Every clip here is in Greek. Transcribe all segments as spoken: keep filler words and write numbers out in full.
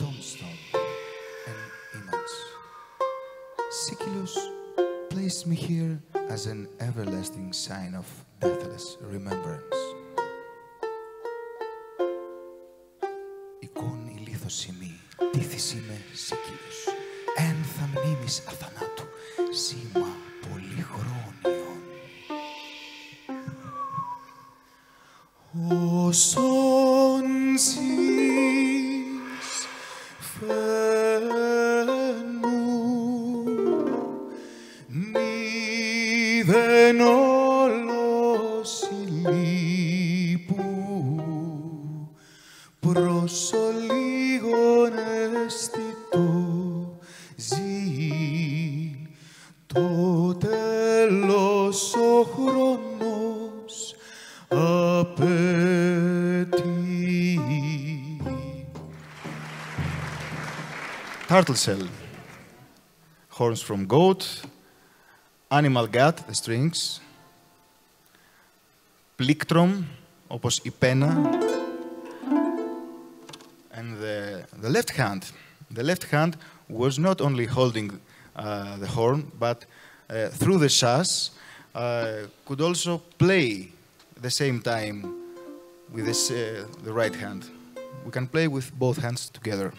tombstone, an image. Siculus placed me here as an everlasting sign of deathless remembrance. Εικόνη λίθοσιμη, τήθης είμαι Σικίλος, ένθα μνήμης αθανάτου, σήμα πολυχρόνιον. Όσον ζεις φαίνου, νηδεν όλος ηλίπου, προς ολίγον αισθητό ζήν, το τέλος ο χρόνος απαιτεί. Turtle shell, horns from goat, animal gut, the strings, plectrum, όπως η πένα, and the, the left hand. The left hand was not only holding uh, the horn, but uh, through the shas uh, could also play at the same time with this, uh, the right hand. We can play with both hands together.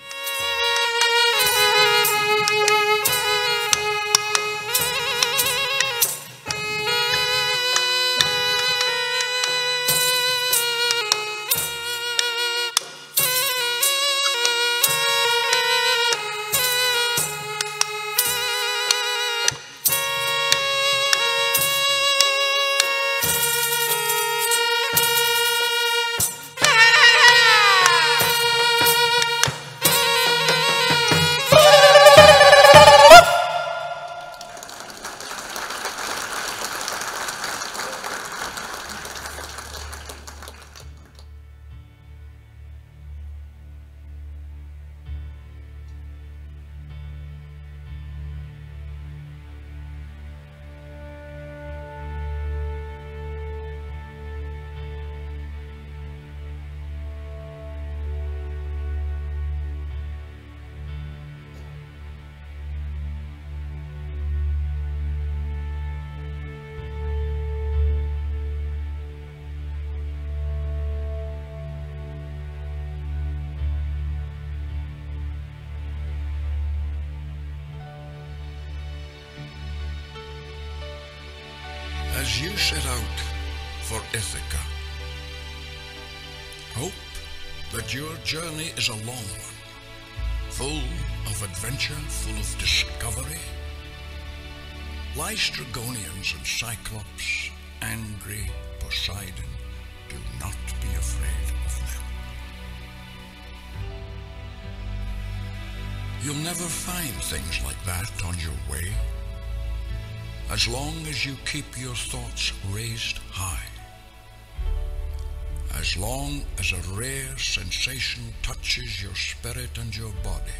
As you set out for Ithaka, hope that your journey is a long one, full of adventure, full of discovery. Lystragonians and Cyclops, angry Poseidon, do not be afraid of them. You'll never find things like that on your way, as long as you keep your thoughts raised high, as long as a rare sensation touches your spirit and your body.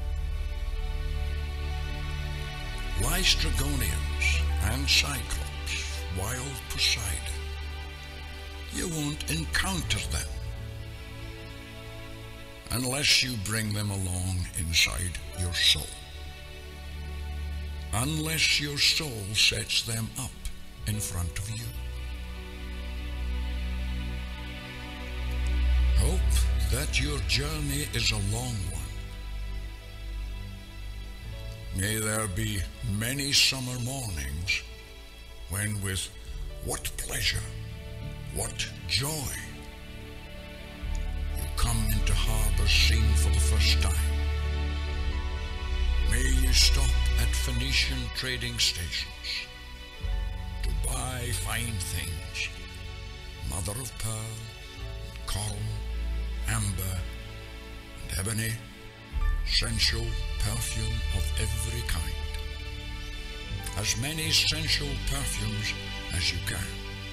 Lystragonians and Cyclops, wild Poseidon, you won't encounter them unless you bring them along inside your soul. Unless your soul sets them up in front of you. Hope that your journey is a long one. May there be many summer mornings when with what pleasure, what joy, you come into harbors seen for the first time. May you stop at Phoenician trading stations to buy fine things, mother of pearl, coral, amber, and ebony, sensual perfume of every kind. As many sensual perfumes as you can.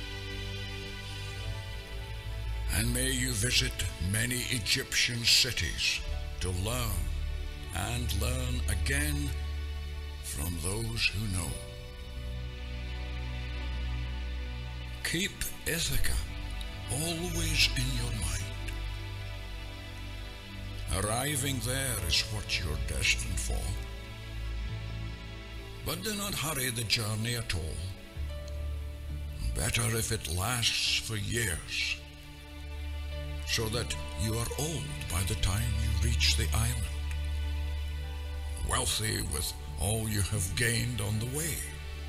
And may you visit many Egyptian cities to learn and learn again from those who know. Keep Ithaka always in your mind, Arriving there is what you're destined for. But do not hurry the journey at all. Better if it lasts for years, so that you are old by the time you reach the island, wealthy with all you have gained on the way,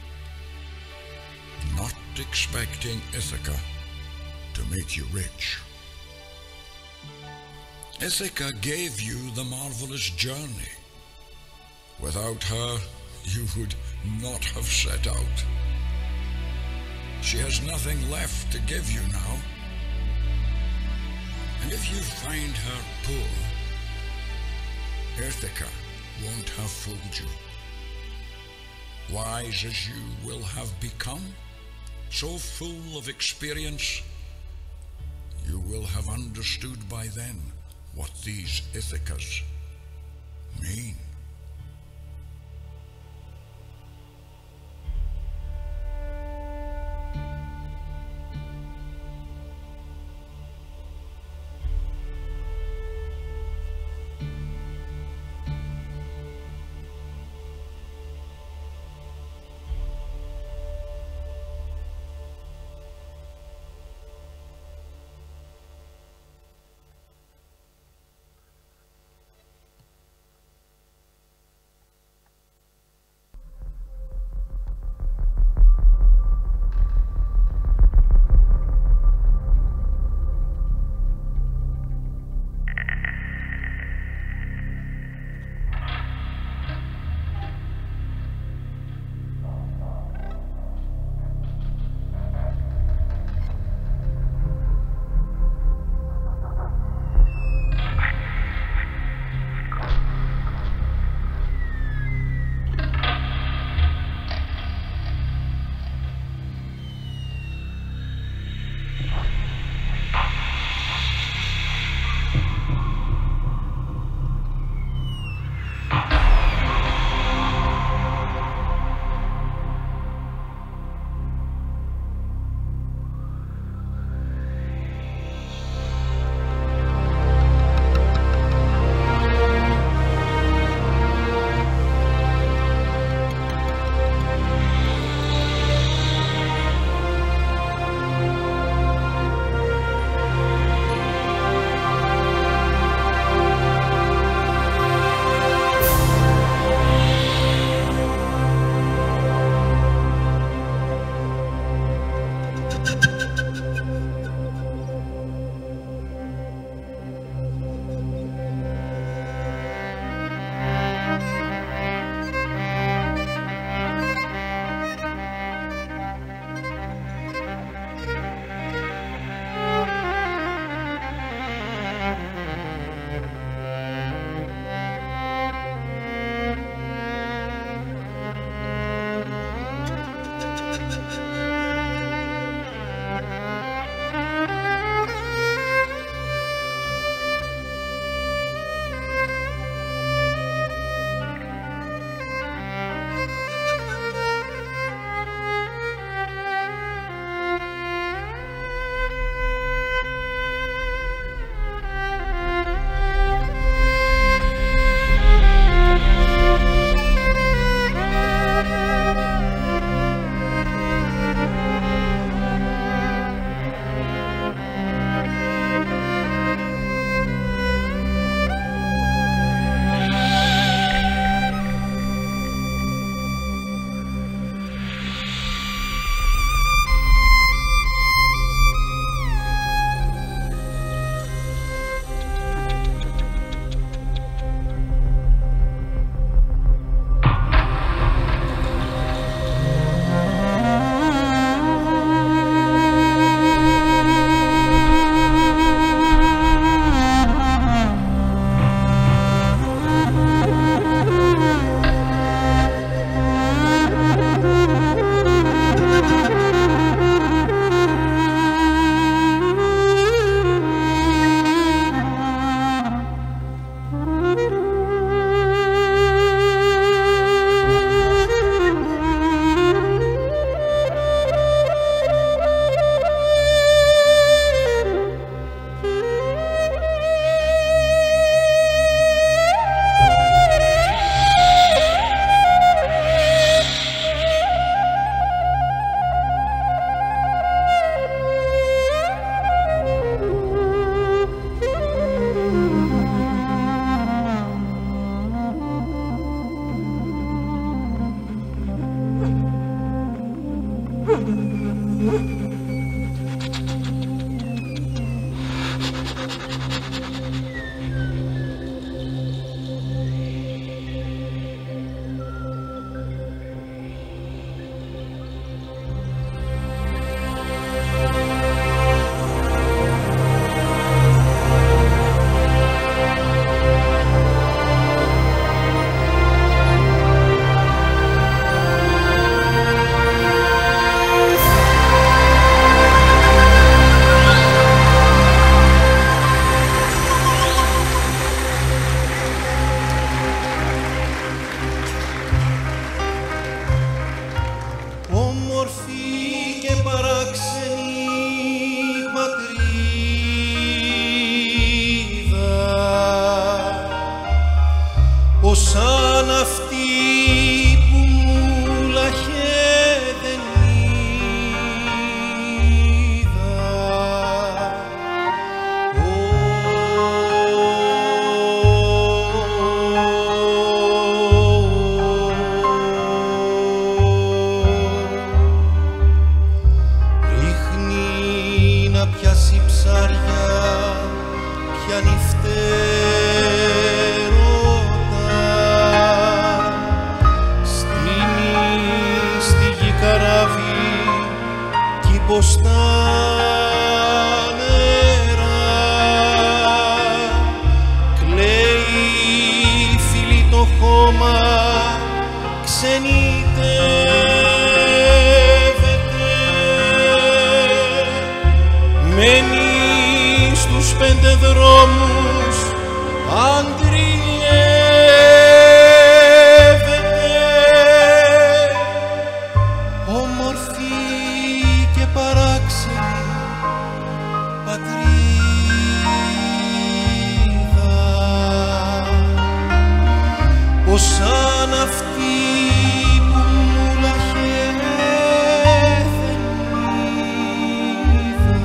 not expecting Ithaka to make you rich. Ithaka gave you the marvelous journey. Without her, you would not have set out. She has nothing left to give you now. And if you find her poor, Ithaka won't have fooled you. Wise as you will have become, so full of experience, you will have understood by then what these Ithakas mean. στους πέντε δρόμους αντριεύεται, όμορφη και παράξενη πατρίδα, ως σαν αυτή που μου λαχέθεν είδα.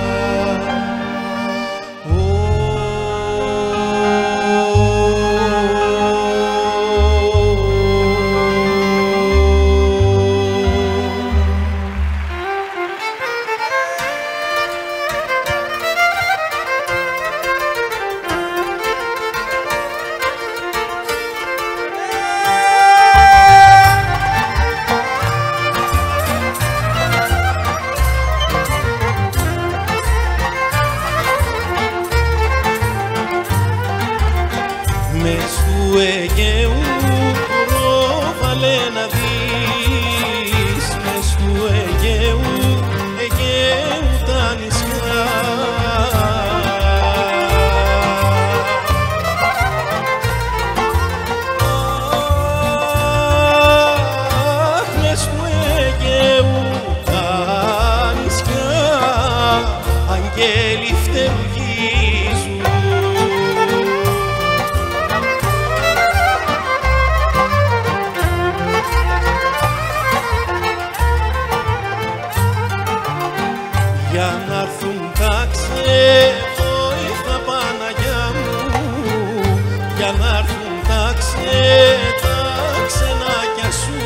Μες του Αιγαίου πρόβαλε να δεις, μες του Αιγαίου, Αιγαίου τα νησιά. Αχ, μες του Αιγαίου τα νησιά, αγγέλοι φτερουγίζουν. Για να έρθουν τα ξεδόηθα Παναγιά μου, για να έρθουν τα ξε, τα ξενάκια σου.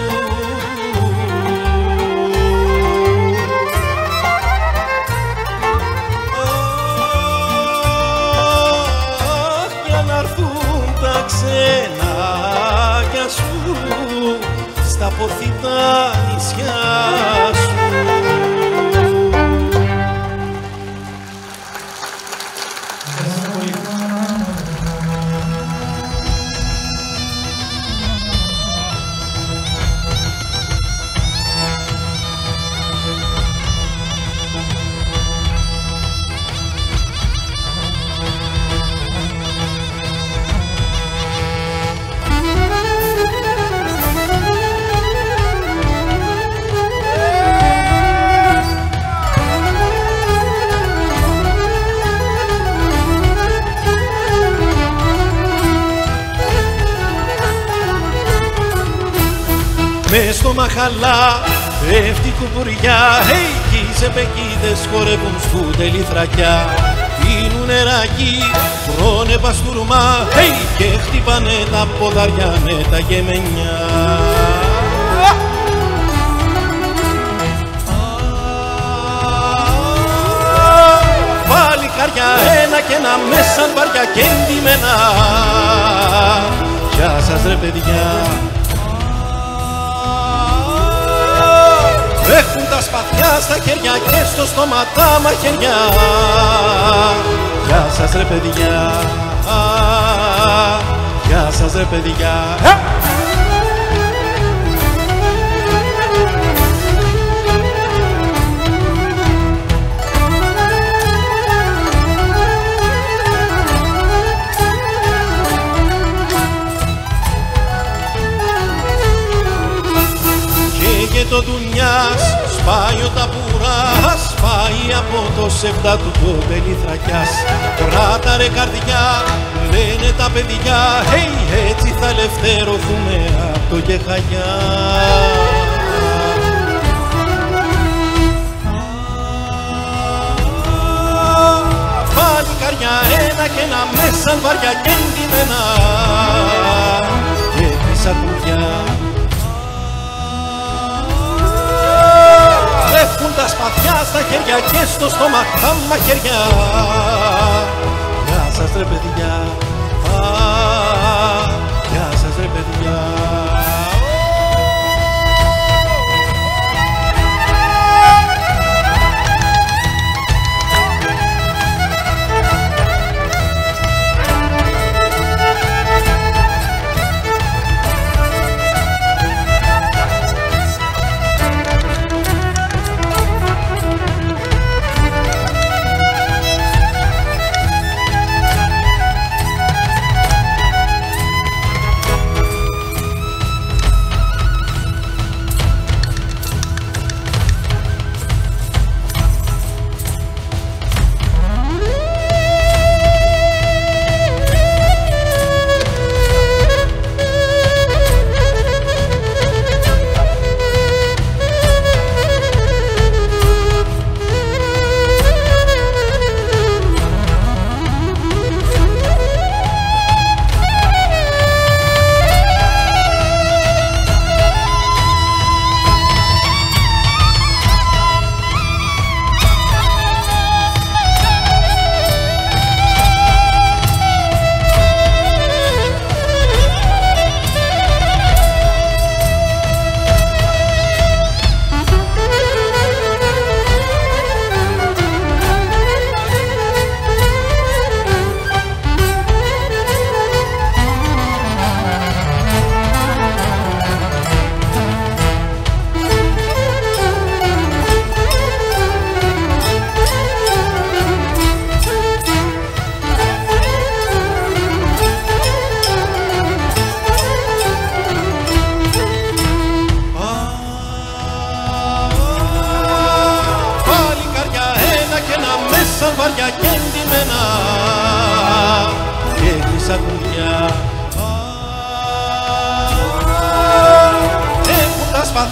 Αχ, για να έρθουν τα ξενάκια σου στα ποθητά νησιά σου. Μες στο μαχαλά πέφτει κουμπουριά, hey, κι οι ζεπεκίδες χορεύουν σκούτελη θρακιά. Πίνουν νεράκι, τρώνε παστούρμα, hey, και χτυπάνε τα ποδαριά με τα γεμενιά. Παλικάρια ένα και ένα μέσαν βαριά και εντυμένα. Γεια σας ρε παιδιά. Έχουν τα σπαθιά στα χέρια και στο στόμα τα μαχαιριά. Γεια σας ρε παιδιά, γεια σας ρε παιδιά. Και το δουνιάς σπάει ο ταμπουράς, σπάει από το σεβδά του το πελιθρακιάς. Κράτα ρε καρδιά, λένε τα παιδιά, hey, έτσι θα ελευθερωθούμε απ' το γεχαγιά. Πάλι καρδιά ένα και ένα μέσαν βαριά και εντυμένα και πίσα κουβιά. Έχουν τα σπαθιά στα χέρια και στο στόμα τα μαχαιριά. Γεια σας ρε παιδιά, γεια σας ρε παιδιά.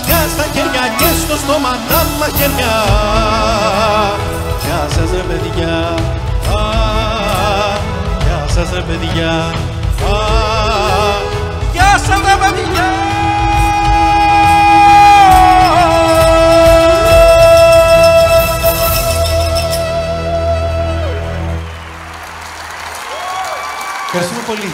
καρδιά στα χέρια και στο στόμα τα μαχαιριά. Γεια σας ρε παιδιά, α, γεια σας ρε παιδιά, α, γεια σας ρε παιδιά. Ευχαριστούμε πολύ.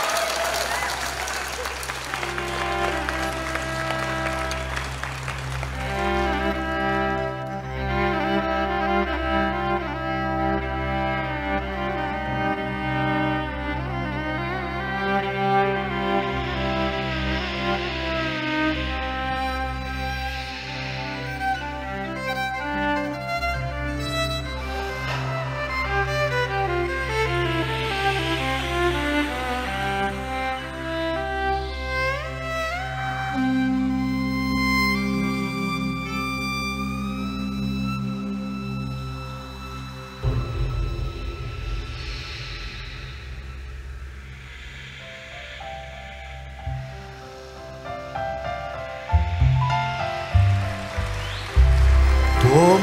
Τον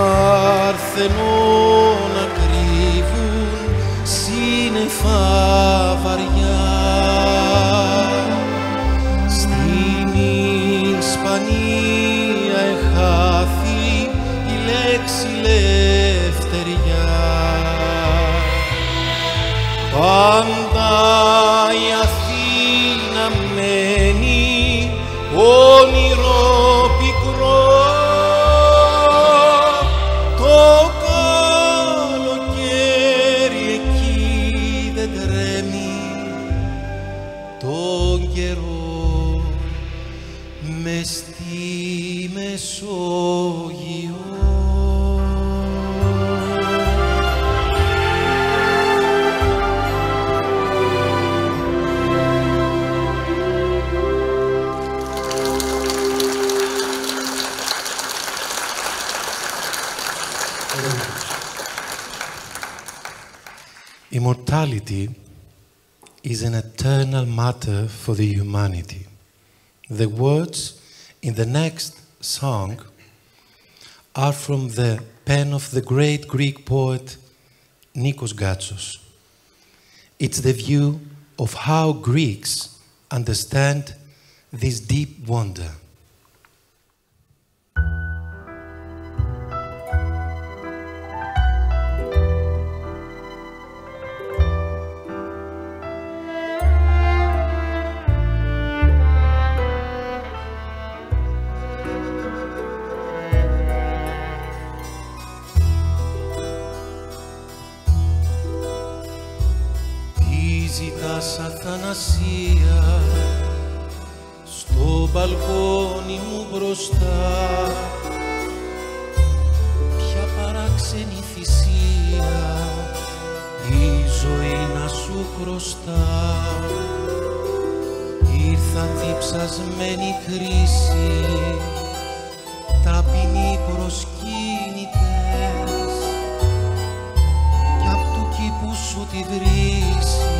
Παρθενό να κρύβουν σύννεφα βαριά, στην Ισπανία εχάθη η λέξη λευτεριά. Πάντα η Αθήνα μένει όνειρο πικρό, Immortality is an eternal matter for the humanity. The words in the next song are from the pen of the great Greek poet Nikos Gatsos. It's the view of how Greeks understand this deep wonder. Αθανασία στο μπαλκόνι μου μπροστά, ποια παράξενη θυσία η ζωή να σου χρωστά. Ήρθαν διψασμένη κρίση, ταπεινοί προσκύνητες, κι απ' του κήπου σου τη βρύση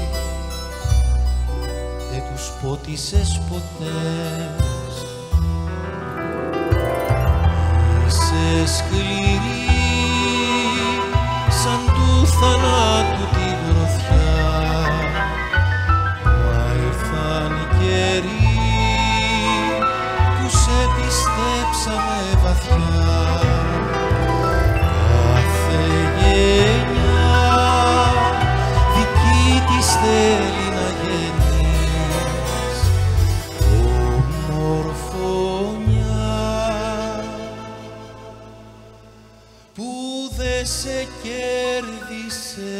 δεν τους πότισες ποτέ. Είσαι σκληρή σαν του θανάτου τη γροθιά, μα ήρθαν οι καιροί που σε πιστέψαμε βαθιά. Κάθε γενιά δική της θέλει να γίνει σε κέρδισε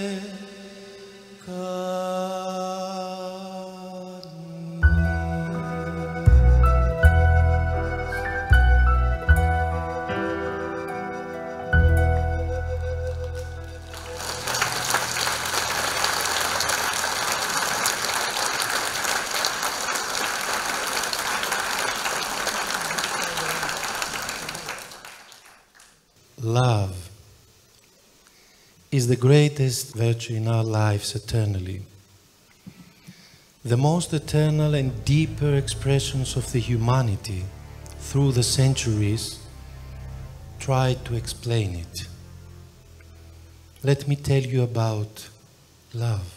Love is the greatest virtue in our lives eternally. The most eternal and deeper expressions of the humanity through the centuries, tried to explain it. Let me tell you about love,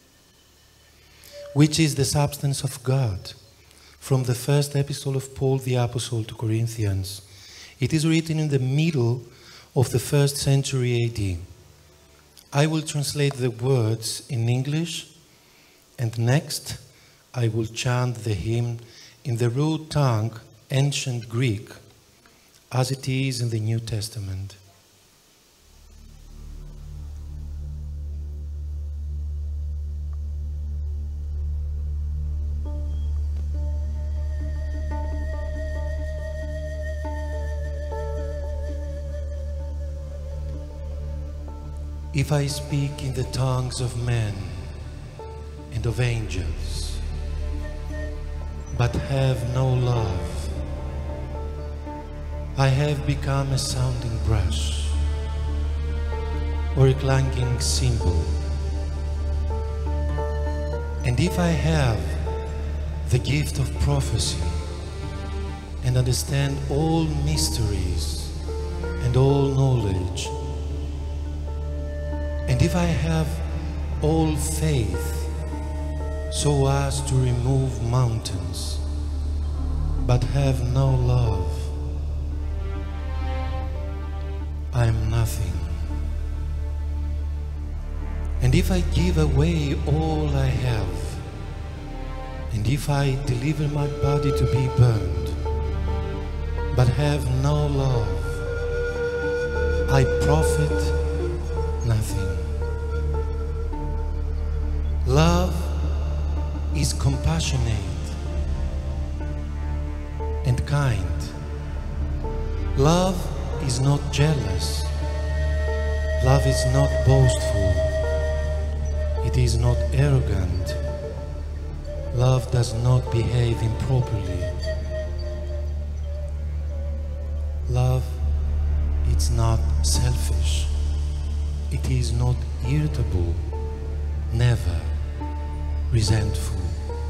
which is the substance of God. From the first epistle of Paul the Apostle to Corinthians, it is written in the middle of the first century A D. I will translate the words in English, and next I will chant the hymn in the root tongue, ancient Greek, as it is in the New Testament. If I speak in the tongues of men and of angels, but have no love, I have become a sounding brass or a clanging cymbal. And if I have the gift of prophecy and understand all mysteries and all knowledge, and if I have all faith so as to remove mountains, but have no love, I am nothing. And if I give away all I have, and if I deliver my body to be burned, but have no love, I profit nothing. Love is compassionate and kind. Love is not jealous. Love is not boastful. It is not arrogant. Love does not behave improperly. Love is not selfish. It is not irritable, never resentful.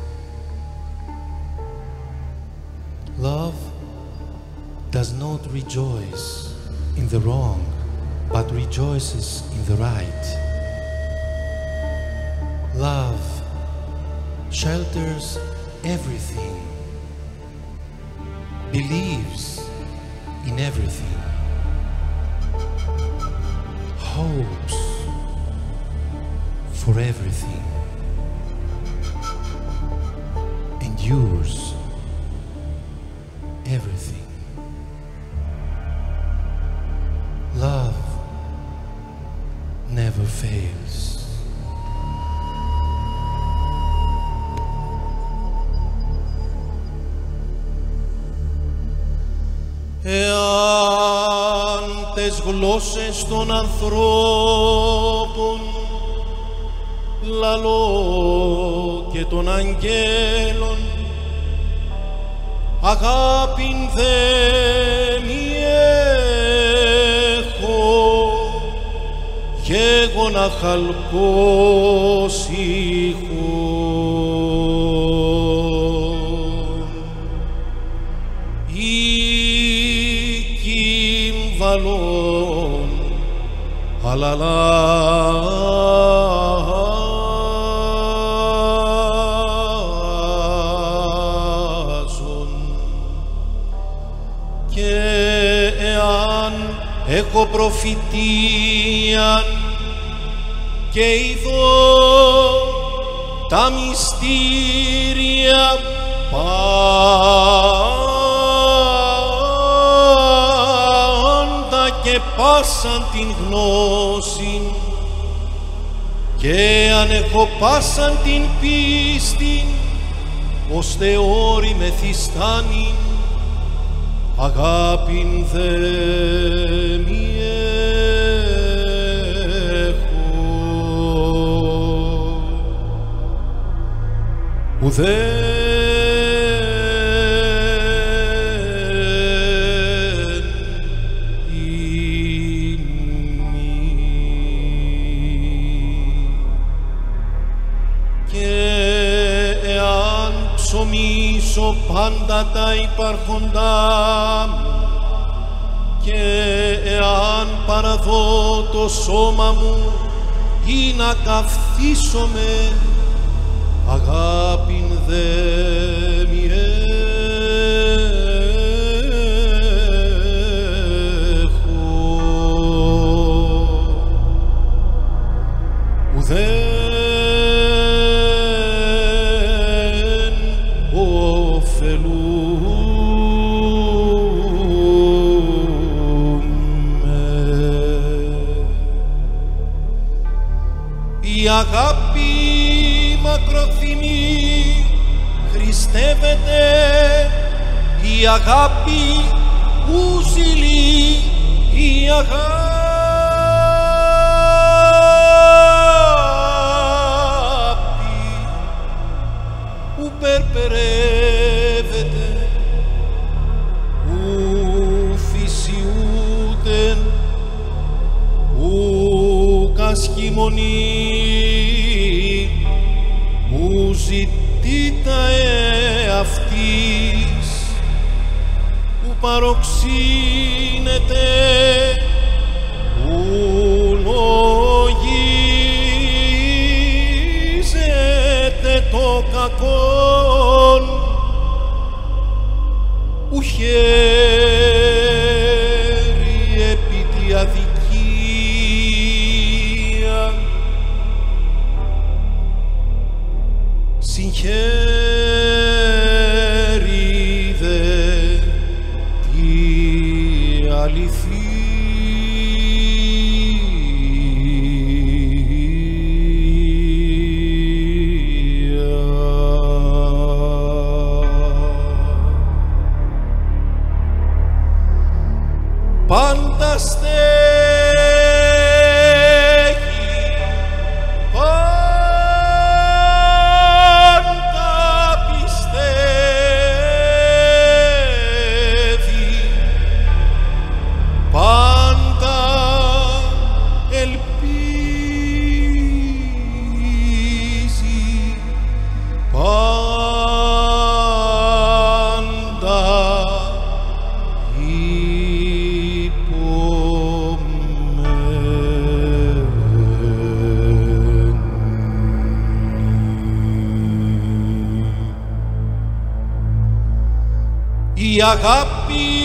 Love does not rejoice in the wrong, but rejoices in the right. Love shelters everything, believes in everything, hopes for everything, endures everything. Love never fails. Εάν τες γλώσσες των ανθρώπων λαλώ και των αγγέλων αγάπην δε μη έχω γέγονα χαλκός ήχων ή κύμβαλον αλαλάζων και εάν έχω προφητείαν και ειδώ τα μυστήρια πάντα και πάσαν την γνώση και αν έχω πάσαν την πίστη ώστε όρη μεθυστάνει αγάπην δε μη έχω ουδέν ημί και εάν ψωμίσω πάντα τα υπάρχοντά μου και εάν παραδώ το σώμα μου ή να καυθήσομαι, αγάπην δε μη έχω, ουδέν η αγάπη μακροθυμή χριστεύεται, η αγάπη ουζηλή, η αγάπη που περπερεύεται, ου φυσιούτεν, ου κασχημονή, ου ζητήτα εαυτής, ου παροξύνεται, ου λογίζεται το κακόν, ου χέρι επί τη αδικία, συγχαίρει δε τη αληθεία. Πάντα στέκει, πάντα πιστεύει, πάντα ελπίζει, πάντα η αγάπη